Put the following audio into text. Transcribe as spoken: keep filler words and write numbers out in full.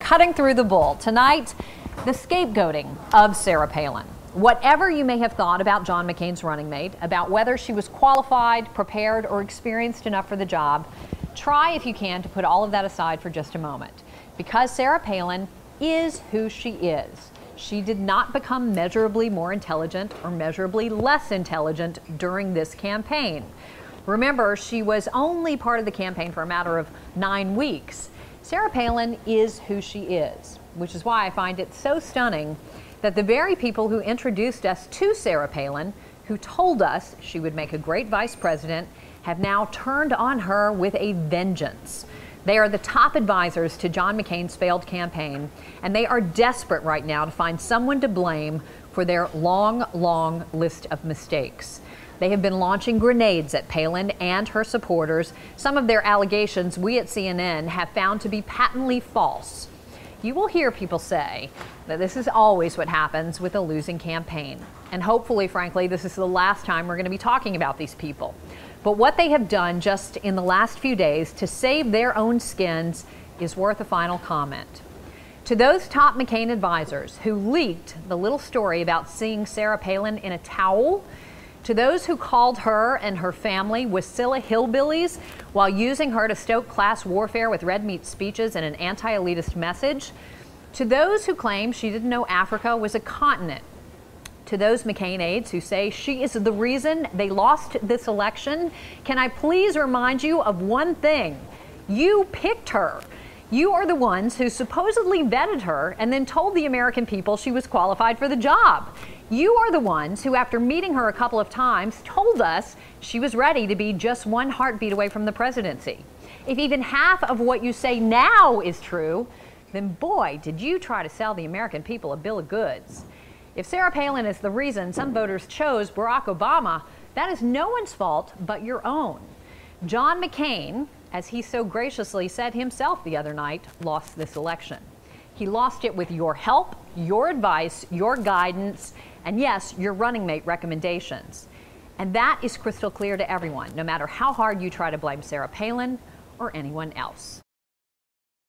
Cutting through the bull. Tonight, the scapegoating of Sarah Palin. Whatever you may have thought about John McCain's running mate, about whether she was qualified, prepared, or experienced enough for the job, try if you can to put all of that aside for just a moment. Because Sarah Palin is who she is. She did not become measurably more intelligent or measurably less intelligent during this campaign. Remember, she was only part of the campaign for a matter of nine weeks. Sarah Palin is who she is, which is why I find it so stunning that the very people who introduced us to Sarah Palin, who told us she would make a great vice president, have now turned on her with a vengeance. They are the top advisors to John McCain's failed campaign, and they are desperate right now to find someone to blame for their long, long list of mistakes. They have been launching grenades at Palin and her supporters. Some of their allegations we at C N N have found to be patently false. You will hear people say that this is always what happens with a losing campaign. And hopefully, frankly, this is the last time we're going to be talking about these people. But what they have done just in the last few days to save their own skins is worth a final comment. To those top McCain advisors who leaked the little story about seeing Sarah Palin in a towel, to those who called her and her family Wasilla hillbillies while using her to stoke class warfare with red meat speeches and an anti-elitist message, to those who claim she didn't know Africa was a continent, to those McCain aides who say she is the reason they lost this election, can I please remind you of one thing? You picked her. You are the ones who supposedly vetted her and then told the American people she was qualified for the job. You are the ones who, after meeting her a couple of times, told us she was ready to be just one heartbeat away from the presidency. If even half of what you say now is true, then boy, did you try to sell the American people a bill of goods. If Sarah Palin is the reason some voters chose Barack Obama, that is no one's fault but your own. John McCain, as he so graciously said himself the other night, lost this election. He lost it with your help, your advice, your guidance, and yes, your running mate recommendations. And that is crystal clear to everyone, no matter how hard you try to blame Sarah Palin or anyone else.